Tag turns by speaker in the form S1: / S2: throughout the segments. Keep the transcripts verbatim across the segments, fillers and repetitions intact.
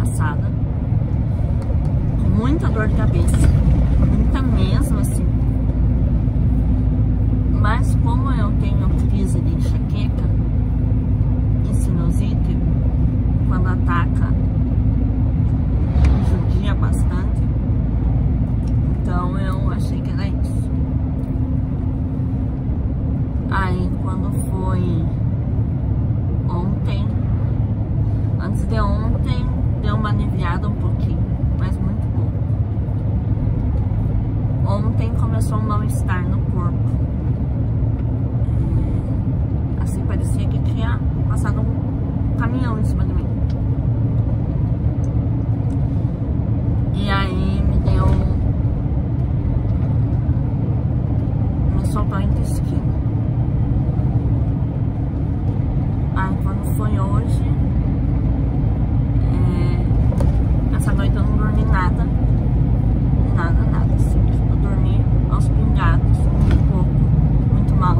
S1: passada, com muita dor de cabeça, muita mesmo assim. Mas como eu tenho crise de enxaqueca e sinusite, quando ataca, judia bastante. Então eu achei que era isso. Aí quando foi ontem, antes de ontem, deu uma aliviada um pouquinho, mas muito pouco. Ontem começou um mal-estar no corpo. É, assim, parecia que tinha passado um caminhão em cima de mim. E aí me deu... me soltou o intestino. Aí quando foi hoje, é, essa noite eu não dormi nada, nada, nada, assim, eu dormi aos pingados, um pouco, muito mal.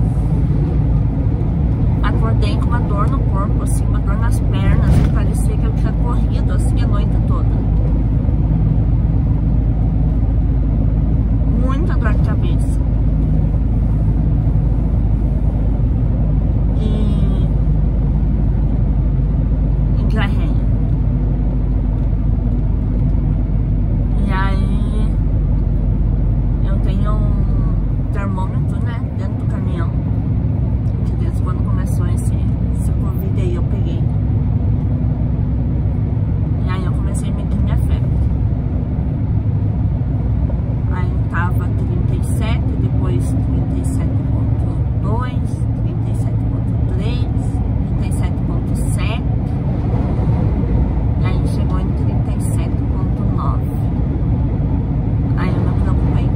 S1: Acordei com uma dor no corpo, assim, uma dor nas pernas, e parecia que eu tinha corrido assim a noite toda. Muita dor de cabeça. E aí eu tenho um termômetro, né, dentro do caminhão, que desde quando começou esse, esse Covid aí eu peguei. E aí eu comecei a medir minha febre. Aí tava trinta e sete, depois trinta e sete ponto dois, trinta e sete ponto três, trinta e sete ponto sete. Chegou em trinta e sete ponto nove. Aí eu me preocupei.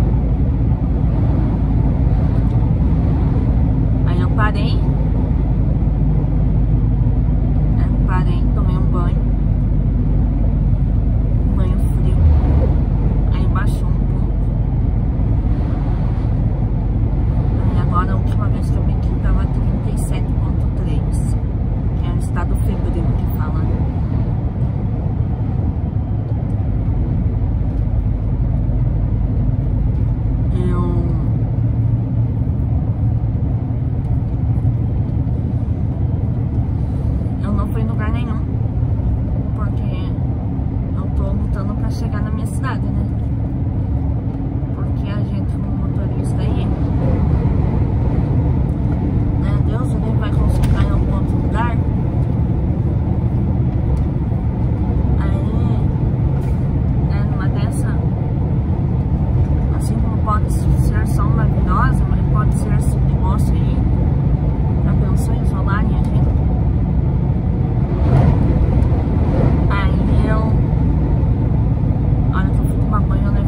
S1: Aí eu parei. Eu parei, tomei um banho. Um banho frio. Aí baixou um pouco. Aí agora a última vez que eu medi tava trinta e sete ponto três. Que é o estado febril que fala, né? Chegar na minha cidade, né? Porque a gente, como motorista aí, né? Deus, ele vai consultar em algum outro lugar. Aí, né? Numa dessa, assim como pode ser só uma virose, mas pode ser esse negócio aí. Já pensou em isolarem a gente? Aí eu... Olha que eu fui tomar banho, né?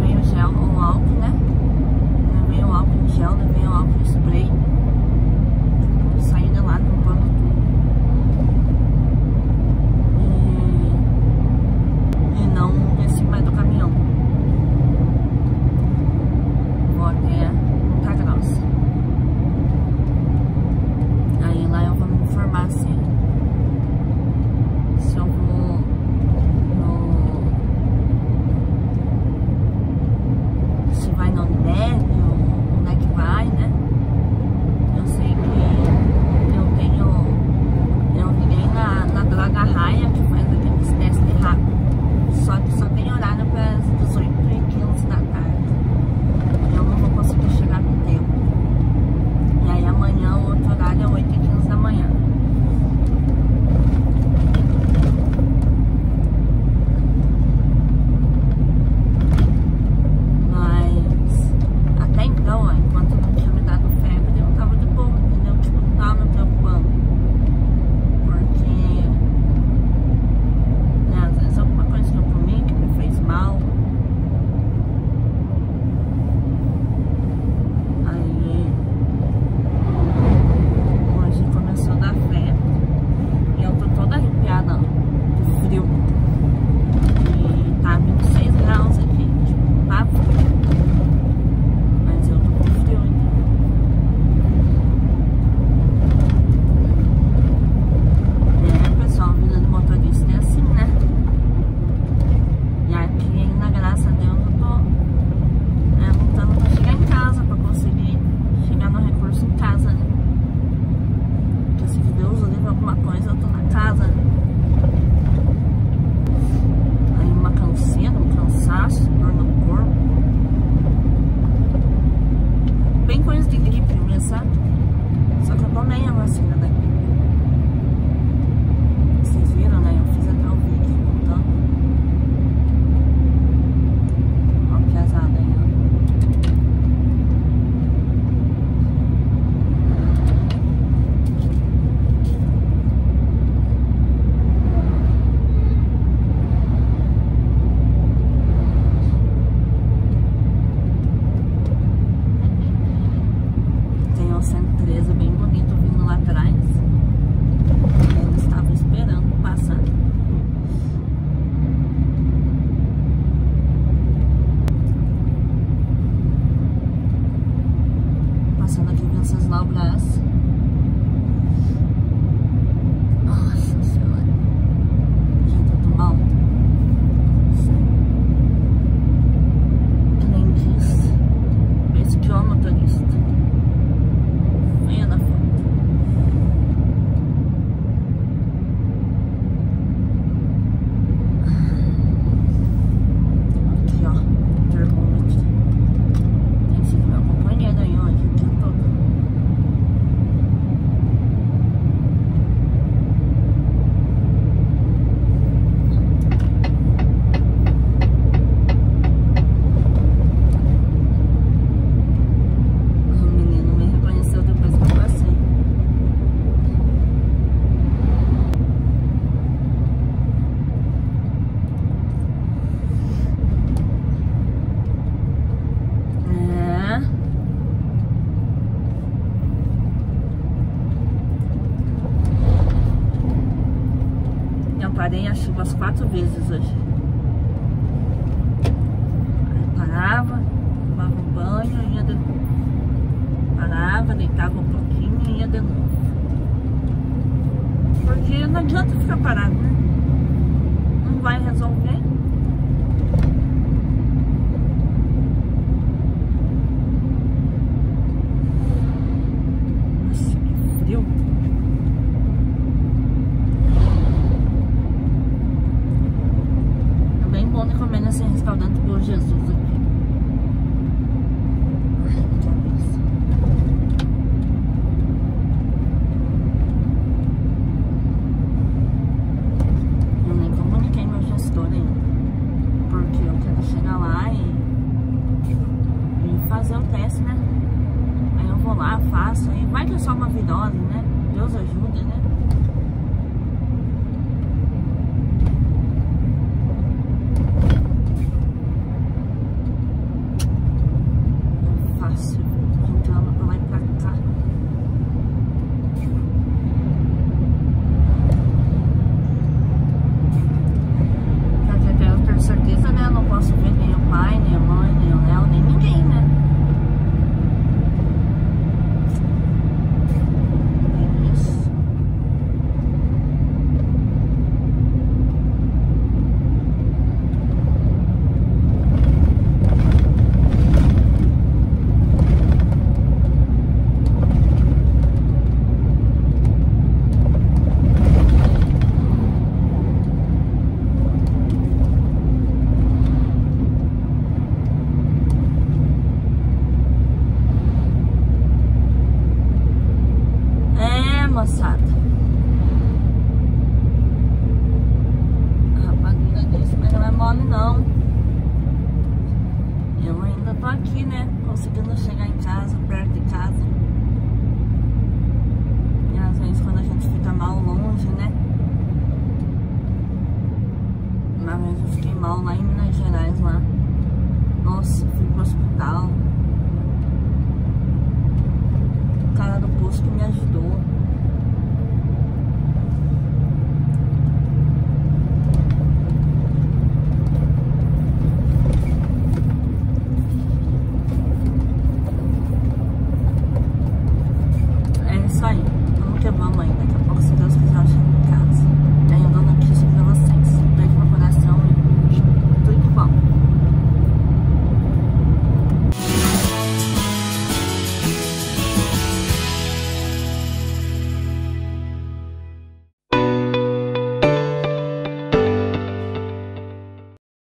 S1: vezes hoje. Aí parava, tomava um banho e ia de novo. Parava, deitava um pouquinho e ia de novo. Porque não adianta ficar parado, né? Não vai resolver. Nossa, que frio. É bem bom de comer nesse restaurante Bom Jesus aqui. Ai, que cabeça. Eu nem comuniquei meu gestor ainda, porque eu quero chegar lá e, e fazer o teste, né? Aí eu vou lá, faço, aí vai que é só uma virose, né? Deus ajuda, né? É fácil, entrando pra lá e pra cá. Porque eu tenho certeza, né? Eu não posso ver nem o pai, nem a mãe, nem o Léo, nem ninguém, né? Moçada, a rapadura disse, mas não é mole não. Eu ainda tô aqui, né? Conseguindo chegar em casa, perto de casa. E às vezes quando a gente fica mal longe, né? Uma vez eu fiquei mal lá em Minas Gerais, lá. Nossa, fui pro hospital. O cara do posto que me ajudou.